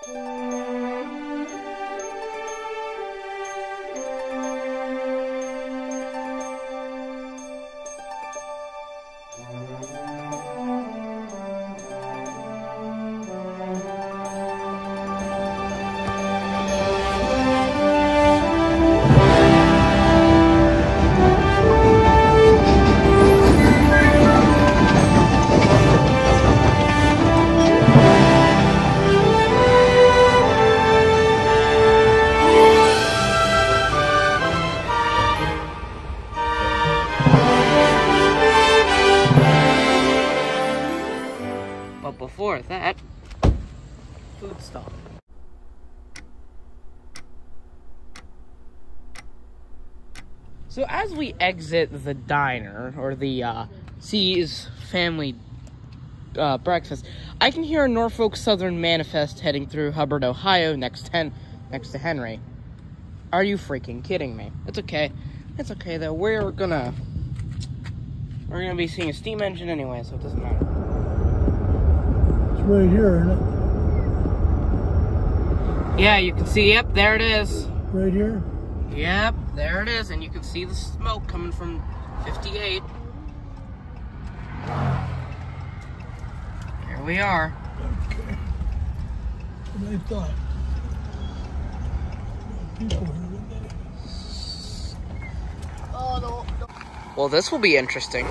But before that, food stop. So as we exit the diner, or the C's family breakfast, I can hear a Norfolk Southern manifest heading through Hubbard, Ohio, next to Henry. Are you freaking kidding me? It's okay. It's okay though. We're gonna be seeing a steam engine anyway, so it doesn't matter. It's right here, isn't it? Yeah, you can see, yep, there it is. Right here? Yep, there it is, and you can see the smoke coming from 58. Here we are. Okay. What I thought. People here today. Oh, no. Well, this will be interesting.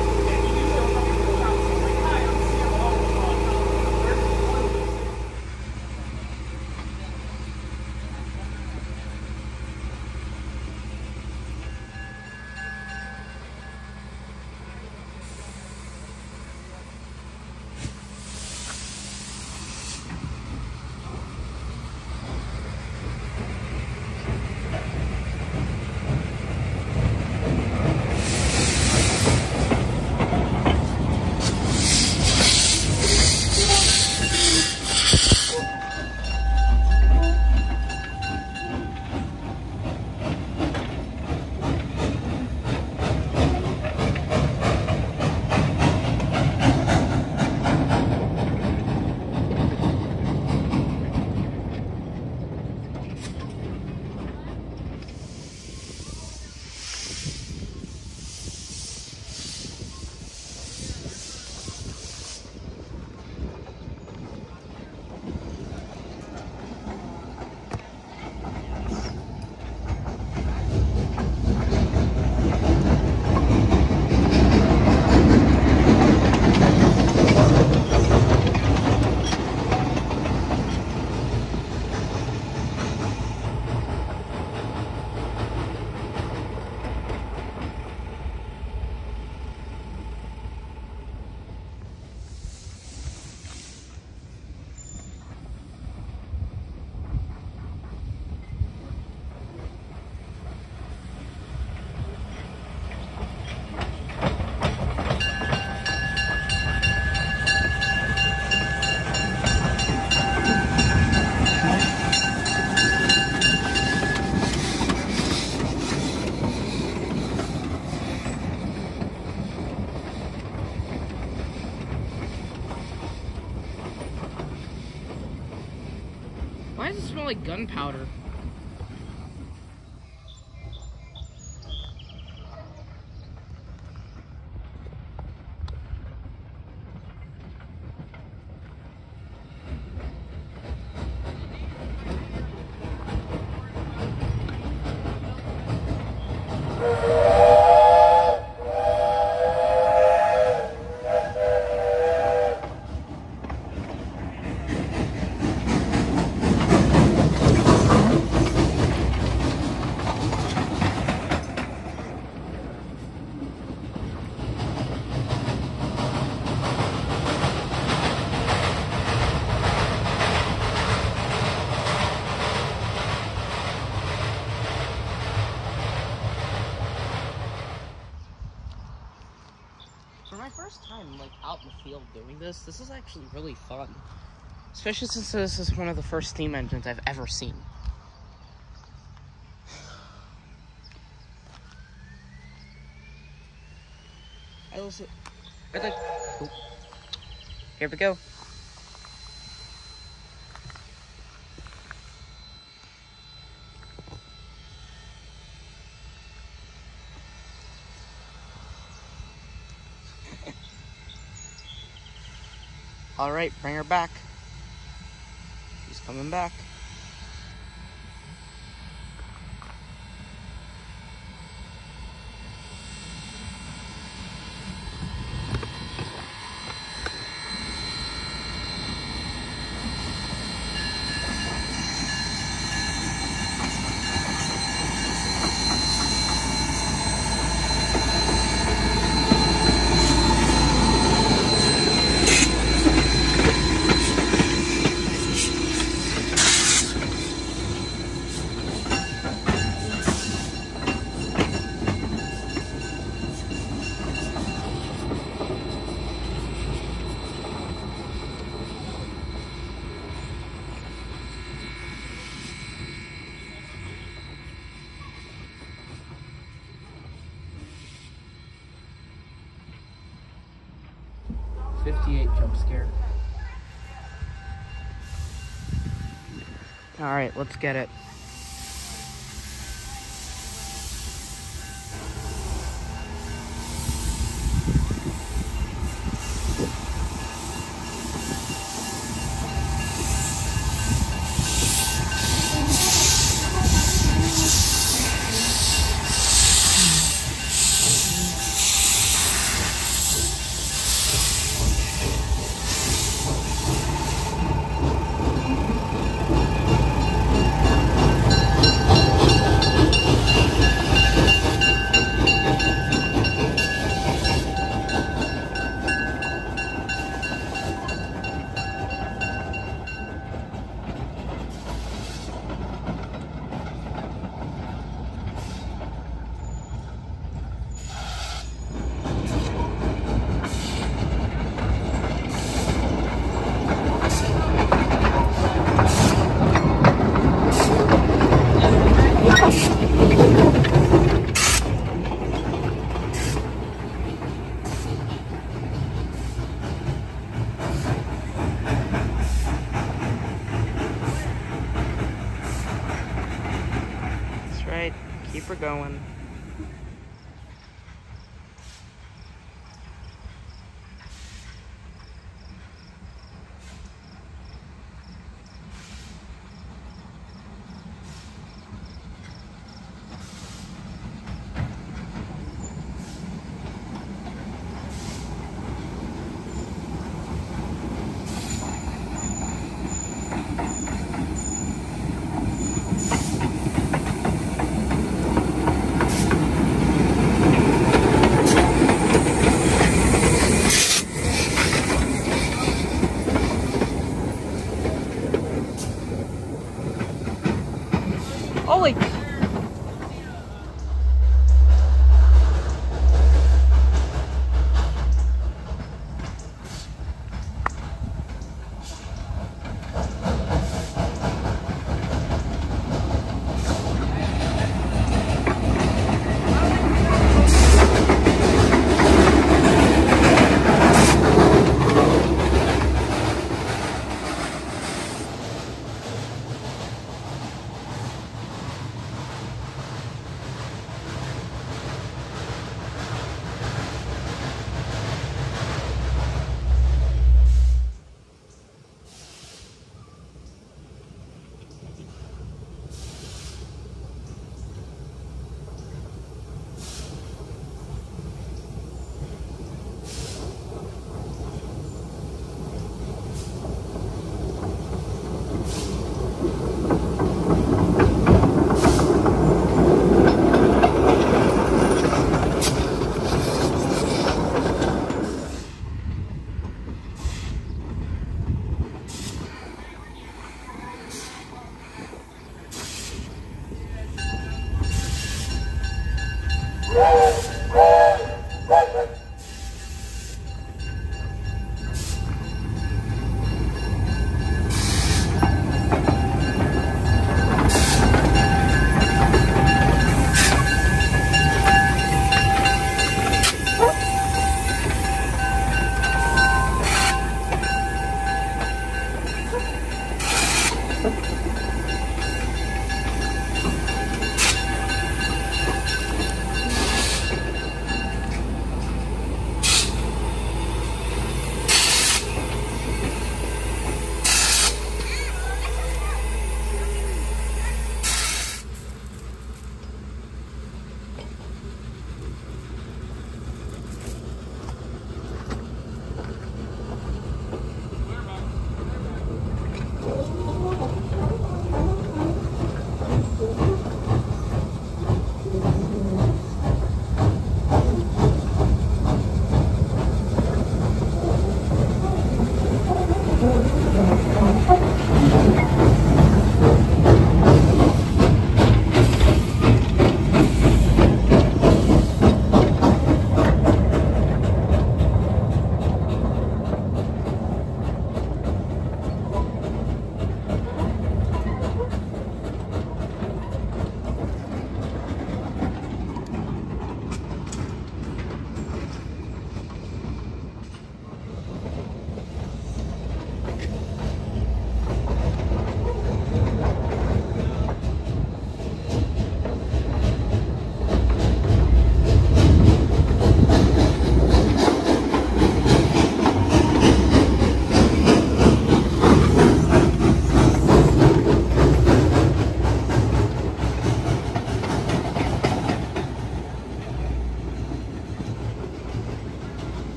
Why does it smell like gunpowder? For my first time, like, out in the field doing this is actually really fun. Especially since this is one of the first steam engines I've ever seen. Oh. Here we go. All right, bring her back. She's coming back. Jump scare. All right, let's get it. Keep her going. Altoona.